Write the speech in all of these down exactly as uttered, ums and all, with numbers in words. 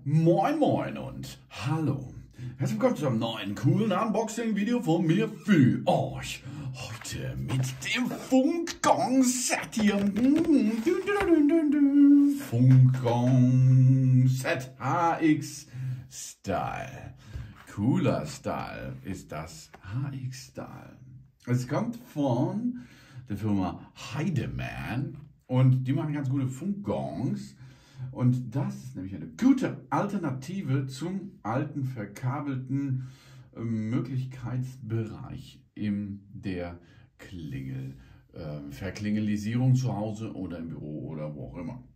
Moin Moin und hallo. Herzlich willkommen zu einem neuen coolen Unboxing-Video von mir für euch. Heute mit dem Funkgong-Set hier. Funkgong-Set H X Style. Cooler Style ist das H X Style. Es kommt von der Firma Heidemann und die machen ganz gute Funkgongs. Und das ist nämlich eine gute Alternative zum alten verkabelten äh, Möglichkeitsbereich in der Klingel, äh, Verklingelisierung zu Hause oder im Büro oder wo auch immer.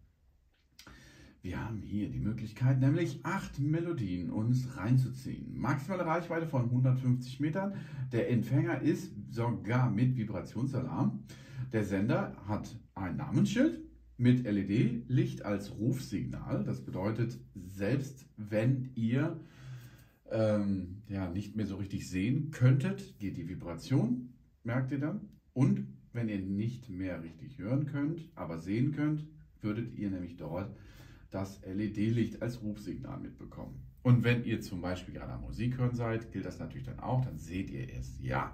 Wir haben hier die Möglichkeit, nämlich acht Melodien uns reinzuziehen. Maximale Reichweite von hundertfünfzig Metern. Der Empfänger ist sogar mit Vibrationsalarm. Der Sender hat ein Namensschild mit L E D-Licht als Rufsignal. Das bedeutet, selbst wenn ihr ähm, ja, nicht mehr so richtig sehen könntet, geht die Vibration, merkt ihr dann. Und wenn ihr nicht mehr richtig hören könnt, aber sehen könnt, würdet ihr nämlich dort das L E D-Licht als Rufsignal mitbekommen. Und wenn ihr zum Beispiel gerade am Musik hören seid, gilt das natürlich dann auch, dann seht ihr es, ja.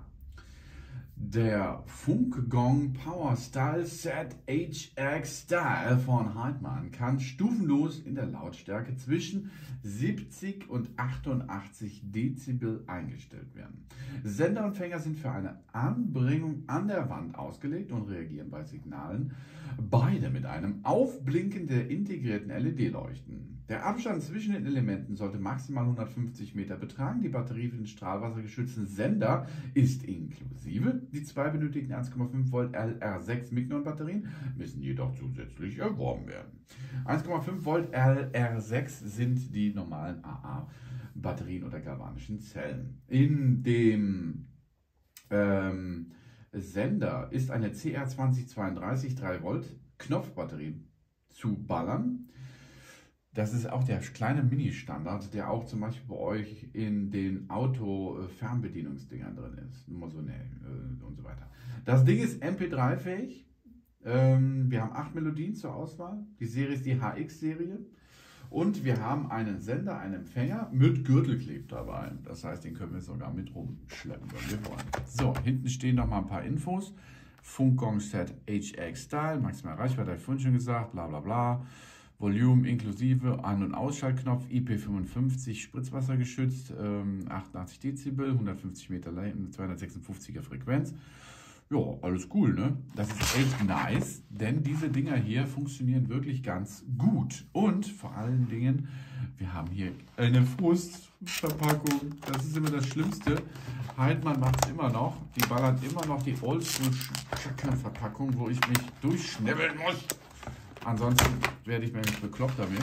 Der Funkgong Power Style Set H X Style von Heidemann kann stufenlos in der Lautstärke zwischen siebzig und achtundachtzig Dezibel eingestellt werden. Sender und Empfänger sind für eine Anbringung an der Wand ausgelegt und reagieren bei Signalen. Beide mit einem Aufblinken der integrierten L E D-Leuchten. Der Abstand zwischen den Elementen sollte maximal hundertfünfzig Meter betragen. Die Batterie für den strahlwassergeschützten Sender ist inklusive. Die zwei benötigten eins Komma fünf Volt L R sechs Mignon-Batterien müssen jedoch zusätzlich erworben werden. eins Komma fünf Volt L R sechs sind die normalen A A-Batterien oder galvanischen Zellen. In dem ähm, Sender ist eine C R zwanzig zweiunddreißig drei Volt Knopfbatterie zu ballern. Das ist auch der kleine Mini-Standard, der auch zum Beispiel bei euch in den Auto-Fernbedienungsdingern drin ist. Nur so, ne, und so weiter. Das Ding ist M P drei fähig. Ähm, wir haben acht Melodien zur Auswahl. Die Serie ist die H X-Serie. Und wir haben einen Sender, einen Empfänger mit Gürtelkleb dabei. Das heißt, den können wir sogar mit rumschleppen, wenn wir wollen. So, hinten stehen noch mal ein paar Infos. Funkgong Set H X Style, maximal Reichweite, habe ich vorhin schon gesagt, bla bla bla. Volume inklusive An- und Ausschaltknopf, I P fünfundfünfzig, Spritzwasser geschützt, ähm, achtundachtzig Dezibel, hundertfünfzig Meter Länge, zweihundertsechsundfünfziger Frequenz. Ja, alles cool, ne? Das ist echt nice, denn diese Dinger hier funktionieren wirklich ganz gut. Und vor allen Dingen, wir haben hier eine Frustverpackung. Das ist immer das Schlimmste. Heidemann macht es immer noch. Die ballern immer noch die Oldschool-Verpackung, wo ich mich durchschnibbeln muss. Ansonsten werde ich mir nicht bekloppt damit.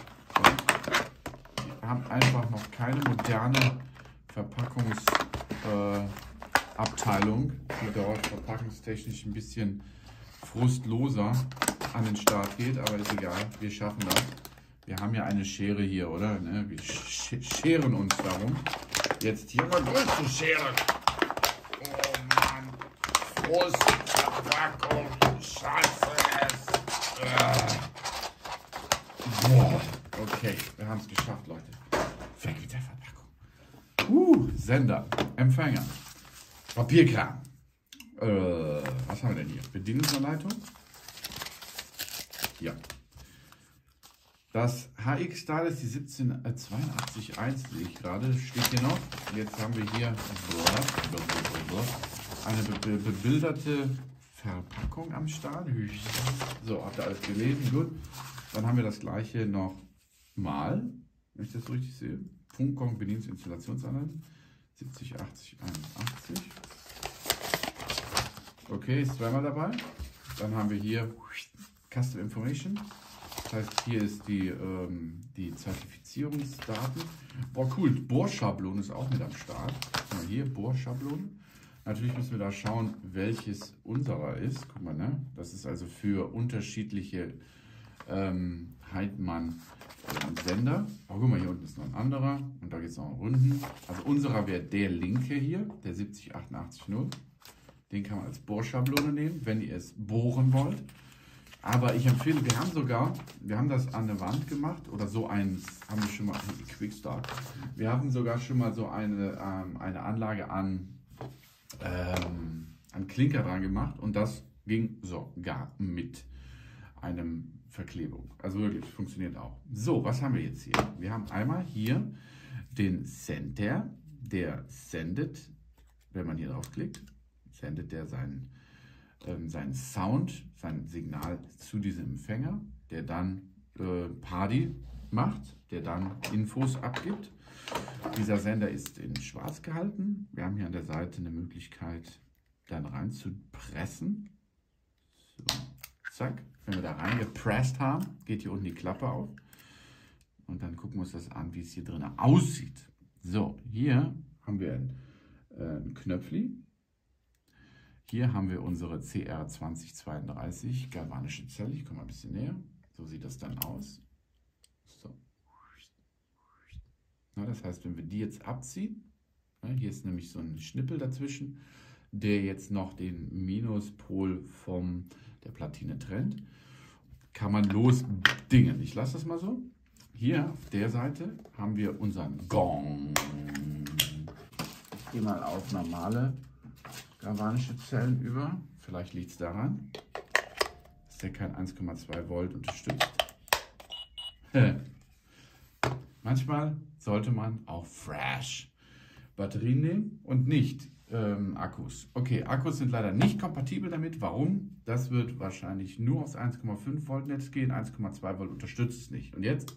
Wir haben einfach noch keine moderne Verpackungsabteilung, äh, die dort verpackungstechnisch ein bisschen frustloser an den Start geht. Aber ist egal, wir schaffen das. Wir haben ja eine Schere hier, oder? Ne? Wir sch scheren uns darum, jetzt hier mal durchzuscheren. Oh Mann, Frustverpackung, scheiße es. Boah. Okay, wir haben es geschafft, Leute. Weg mit der Verpackung. Uh, Sender, Empfänger, Papierkram. Äh, was haben wir denn hier? Bedienungsanleitung? Ja. Das H X Style ist die siebzehn zweiundachtzig eins, sehe ich gerade, steht hier noch. Jetzt haben wir hier eine be be bebilderte Verpackung am Start. So, habt ihr alles gelesen? Gut. Dann haben wir das gleiche noch mal, wenn ich das so richtig sehe. Funkgong Bedienungsinstallationsanleitung siebzig achtzig einundachtzig. Okay, ist zweimal dabei. Dann haben wir hier Custom Information. Das heißt, hier ist die, ähm, die Zertifizierungsdaten. Boah, cool. Bohrschablone ist auch mit am Start. Mal hier, Bohrschablone. Natürlich müssen wir da schauen, welches unserer ist. Guck mal, ne? Das ist also für unterschiedliche ähm, Heidemann-Sender. Oh, guck mal, hier unten ist noch ein anderer. Und da geht es noch Runden. Also unserer wäre der linke hier, der siebzig achtundachtzig null. Den kann man als Bohrschablone nehmen, wenn ihr es bohren wollt. Aber ich empfehle, wir haben sogar, wir haben das an der Wand gemacht oder so ein, haben wir schon mal, Quickstart. Wir haben sogar schon mal so eine, ähm, eine Anlage an, ähm, an Klinker dran gemacht und das ging sogar mit einem Verklebung. Also wirklich, funktioniert auch. So, was haben wir jetzt hier? Wir haben einmal hier den Sender, der sendet, wenn man hier draufklickt, sendet der seinen ähm, seinen Sound, sein Signal zu diesem Empfänger, der dann äh, Party macht, der dann Infos abgibt. Dieser Sender ist in schwarz gehalten. Wir haben hier an der Seite eine Möglichkeit, dann rein zu pressen. So, zack. Wenn wir da reingepresst haben, geht hier unten die Klappe auf. Und dann gucken wir uns das an, wie es hier drin aussieht. So, hier haben wir ein, äh, ein Knöpfli. Hier haben wir unsere C R zwanzig zweiunddreißig galvanische Zelle. Ich komme mal ein bisschen näher. So sieht das dann aus. So. Na, das heißt, wenn wir die jetzt abziehen, ja, hier ist nämlich so ein Schnippel dazwischen, der jetzt noch den Minuspol von der Platine trennt, kann man losdingen. Ich lasse das mal so. Hier auf der Seite haben wir unseren Gong. Ich gehe mal auf normale galvanische Zellen über. Vielleicht liegt es daran, dass der kein eins Komma zwei Volt unterstützt. Manchmal sollte man auch fresh Batterien nehmen und nicht ähm, Akkus. Okay, Akkus sind leider nicht kompatibel damit. Warum? Das wird wahrscheinlich nur aufs eins Komma fünf Volt Netz gehen. eins Komma zwei Volt unterstützt es nicht. Und jetzt?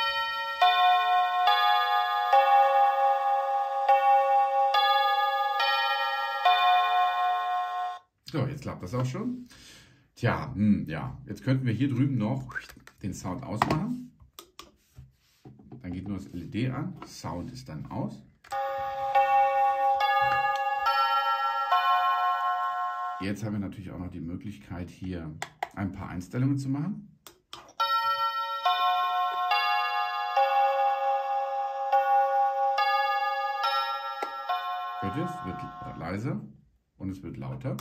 So, jetzt klappt das auch schon. Tja, hm, ja, jetzt könnten wir hier drüben noch den Sound ausmachen. Dann geht nur das L E D an. Sound ist dann aus. Jetzt haben wir natürlich auch noch die Möglichkeit, hier ein paar Einstellungen zu machen. Hört ihr, es wird leiser und es wird lauter.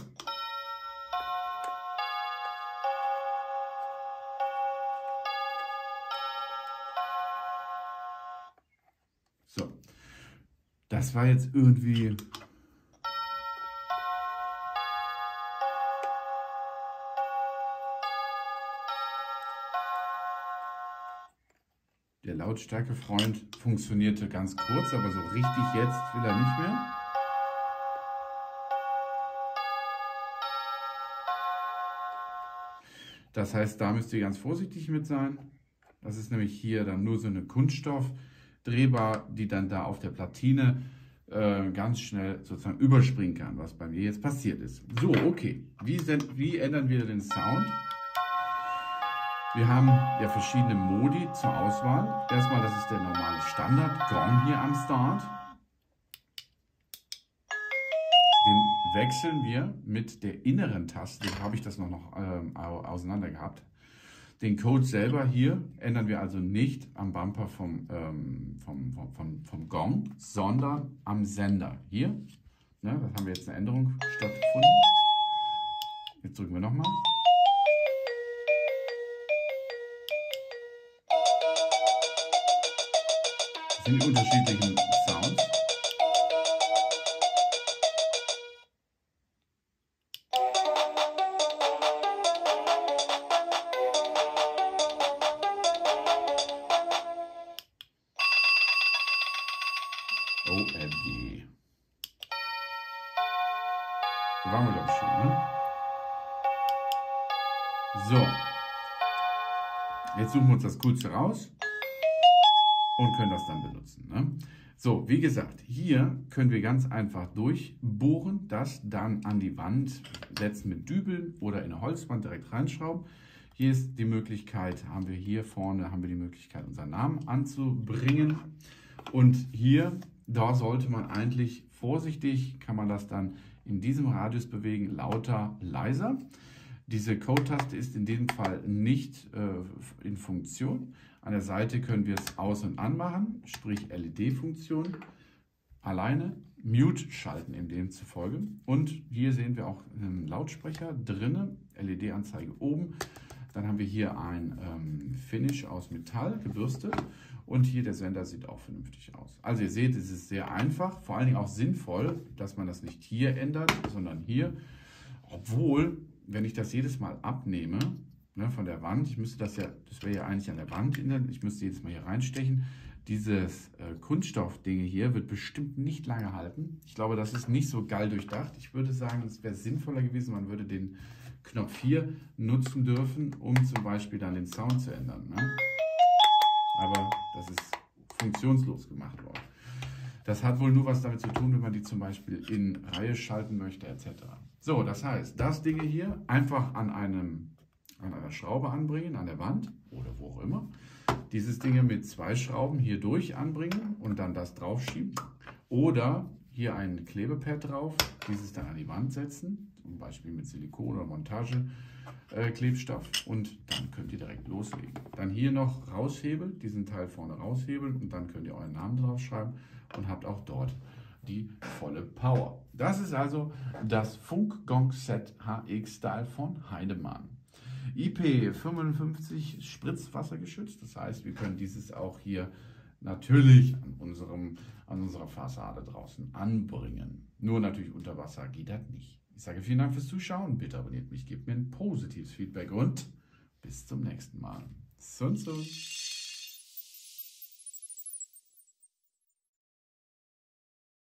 So, das war jetzt irgendwie der Lautstärkefreund funktionierte ganz kurz, aber so richtig jetzt will er nicht mehr. Das heißt, da müsst ihr ganz vorsichtig mit sein. Das ist nämlich hier dann nur so eine Kunststoffdrehbar, die dann da auf der Platine äh, ganz schnell sozusagen überspringen kann, was bei mir jetzt passiert ist. So, okay. Wie, sind, wie ändern wir den Sound? Wir haben ja verschiedene Modi zur Auswahl. Erstmal, das ist der normale Standard-Gong hier am Start. Den wechseln wir mit der inneren Taste, den habe ich das noch, noch ähm, auseinander gehabt. Den Code selber hier ändern wir also nicht am Bumper vom, ähm, vom, vom, vom, vom Gong, sondern am Sender. Hier, ne, das haben wir jetzt eine Änderung stattgefunden. Jetzt drücken wir nochmal. Das sind die unterschiedlichen Sounds. O M G. Da waren wir doch schon, ne? So. Jetzt suchen wir uns das Coolste raus und können das dann benutzen, ne? So, wie gesagt, hier können wir ganz einfach durchbohren, das dann an die Wand setzen mit Dübeln oder in eine Holzwand direkt reinschrauben. Hier ist die Möglichkeit, haben wir hier vorne, haben wir die Möglichkeit, unseren Namen anzubringen. Und hier, da sollte man eigentlich vorsichtig, kann man das dann in diesem Radius bewegen, lauter, leiser. Diese Code-Taste ist in diesem Fall nicht äh, in Funktion. An der Seite können wir es aus- und anmachen, sprich L E D-Funktion. Alleine Mute schalten in dem zufolge. Und hier sehen wir auch einen Lautsprecher drinnen, L E D-Anzeige oben. Dann haben wir hier ein ähm, Finish aus Metall, gebürstet. Und hier der Sender sieht auch vernünftig aus. Also ihr seht, es ist sehr einfach, vor allen Dingen auch sinnvoll, dass man das nicht hier ändert, sondern hier. Obwohl, wenn ich das jedes Mal abnehme, ne, von der Wand, ich müsste das ja, das wäre ja eigentlich an der Wand, ich müsste jedes Mal hier reinstechen. Dieses äh, Kunststoffding hier wird bestimmt nicht lange halten. Ich glaube, das ist nicht so geil durchdacht. Ich würde sagen, es wäre sinnvoller gewesen, man würde den Knopf hier nutzen dürfen, um zum Beispiel dann den Sound zu ändern. Ne? Aber das ist funktionslos gemacht worden. Das hat wohl nur was damit zu tun, wenn man die zum Beispiel in Reihe schalten möchte, et cetera. So, das heißt, das Ding hier einfach an, einem, an einer Schraube anbringen, an der Wand oder wo auch immer. Dieses Ding mit zwei Schrauben hier durch anbringen und dann das draufschieben. Oder hier ein Klebepad drauf, dieses dann an die Wand setzen, zum Beispiel mit Silikon oder Montageklebstoff, äh, und dann könnt ihr direkt loslegen. Dann hier noch raushebeln, diesen Teil vorne raushebeln und dann könnt ihr euren Namen drauf schreiben und habt auch dort die volle Power. Das ist also das Funkgong-Set H X Style von Heidemann. I P fünfundfünfzig spritzwassergeschützt, das heißt, wir können dieses auch hier natürlich an, unserem, an unserer Fassade draußen anbringen. Nur natürlich unter Wasser geht das nicht. Ich sage vielen Dank fürs Zuschauen, bitte abonniert mich, gebt mir ein positives Feedback und bis zum nächsten Mal. Sun Sun.